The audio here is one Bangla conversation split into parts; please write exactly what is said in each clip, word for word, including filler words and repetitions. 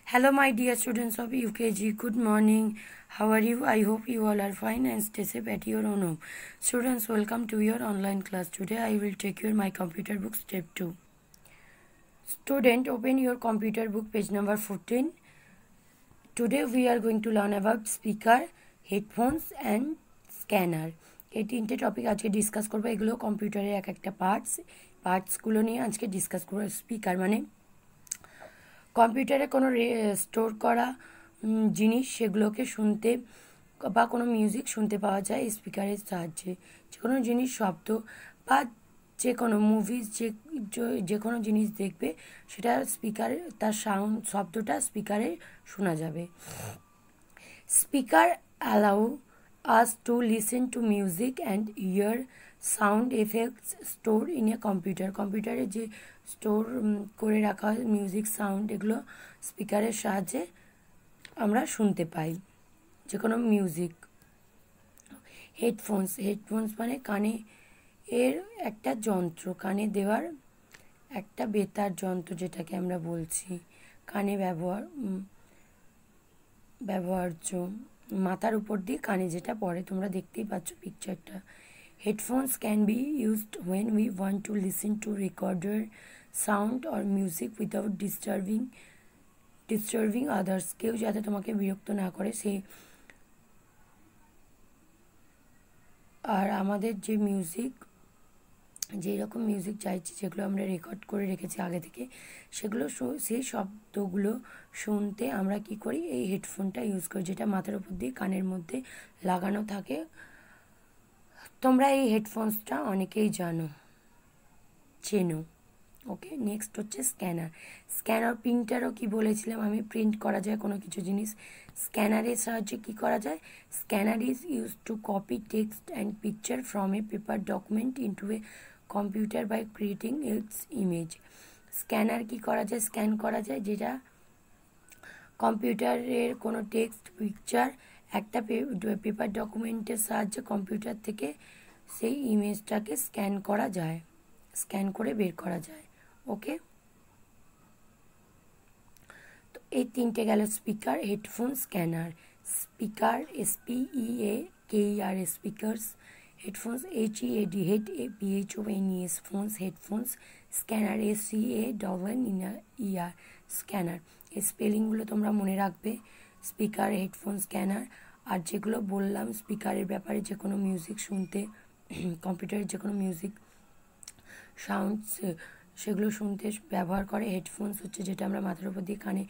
Hello my dear students of U K G, good morning. How are you? I hope you all are fine and stay safe at your own home. Students, welcome to your online class. Today I will take you my computer book step two. Student, open your computer book page number fourteen. Today we are going to learn about speaker, headphones and scanner. এই তিনটে টপিক আজকে ডিসকাস করবো। এগুলো কম্পিউটারের এক একটা পার্টস পার্টসগুলো নিয়ে আজকে ডিসকাস করবো। স্পিকার মানে কম্পিউটারে কোনো স্টোর করা জিনিস, সেগুলোকে শুনতে বা কোনো মিউজিক শুনতে পাওয়া যায় স্পিকারের সাহায্যে। যে কোনো জিনিস শব্দ বা যে কোনো মুভিজ যে যে কোনো জিনিস দেখবে সেটা স্পিকারে তার সাউন্ড শব্দটা স্পিকারে শোনা যাবে। Speaker allow us to listen to music and hear sound effects stored in a computer. কম্পিউটারে যে স্টোর করে রাখা হয় মিউজিক সাউন্ড, এগুলো স্পিকারের সাহায্যে আমরা শুনতে পাই যে কোনো মিউজিক। হেডফোনস হেডফোনস মানে কানে এর একটা যন্ত্র, কানে দেওয়ার একটা বেতার যন্ত্র যেটাকে আমরা বলছি, কানে ব্যবহার ব্যবহার্য মাথার উপর দিয়ে কানে যেটা পড়ে, তোমরা দেখতেই পাচ্ছ পিকচারটা। Headphones can be used when we want to listen to recorded sound or music without disturbing disturbing others. কেউ যাতে তোমাকে বিরক্ত না করে সে, আর আমাদের যে মিউজিক যেই রকম মিউজিক চাইছি যেগুলো আমরা রেকর্ড করে রেখেছি আগে থেকে, সেগুলো সেই শব্দগুলো শুনতে আমরা কি করি, এই হেডফোনটা ইউজ করি, যেটা মাথার উপর দিয়ে কানের মধ্যে লাগানো থাকে। তোমরা এই হেডফোনসটা অনেকেই জানো, চেনো। ওকে, নেক্সট হচ্ছে স্ক্যানার। স্ক্যানার প্রিন্টারও কি বলেছিলাম আমি, প্রিন্ট করা যায় কোনো কিছু জিনিস। স্ক্যানারের সাহায্যে কি করা যায়? Scanner is use to copy text and picture from a paper document into a computer by creating its image. Scanner কি করা যায়? স্ক্যান করা যায় যেটা কম্পিউটারের কোনো টেক্সট পিকচার একটা পেপার ডকুমেন্টের সাহায্যে কম্পিউটার থেকে সেই ইমেজটাকে স্ক্যান করা যায়, স্ক্যান করে বের করা যায়। ওকে, তো এই তিনটে গেল speaker, headphone, scanner. Speaker S P E A K E R S, speakers. Headphones H E A D, head A P H O N E S, phones, headphones. Scanner S C A double N E R, scanner. এই স্পেলিংগুলো তোমরা মনে রাখবে, স্পিকার, হেডফোন, স্ক্যানার। আর যেগুলো বললাম স্পিকারের ব্যাপারে, যে কোনো মিউজিক শুনতে, কম্পিউটারের যে কোনো মিউজিক সাউন্ডস সেগুলো শুনতে ব্যবহার করে। হেডফোনস হচ্ছে যেটা আমরা মাথার উপর দিয়ে কানে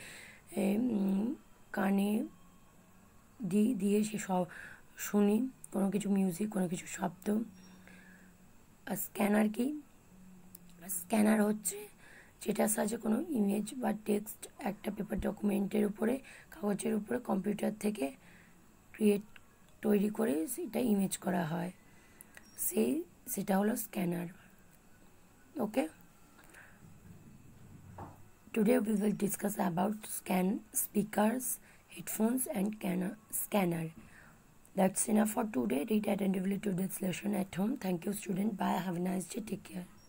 কানে দিয়ে দিয়ে সে সব শুনি কোনো কিছু মিউজিক, কোনো কিছু শব্দ। আর স্ক্যানার কি? স্ক্যানার হচ্ছে যেটার সাহায্যে কোনো ইমেজ বা টেক্সট একটা পেপার ডকুমেন্টের উপরে, কাগজের উপরে কম্পিউটার থেকে ক্রিয়েট তৈরি করে সেটা ইমেজ করা হয়, সেই সেটা হলো scanner. Okay, today we will discuss about scan speakers, headphones and scanner. That's enough for today. Read attentively to this lesson at home. Thank you student. Bye. Have a nice day. Take care.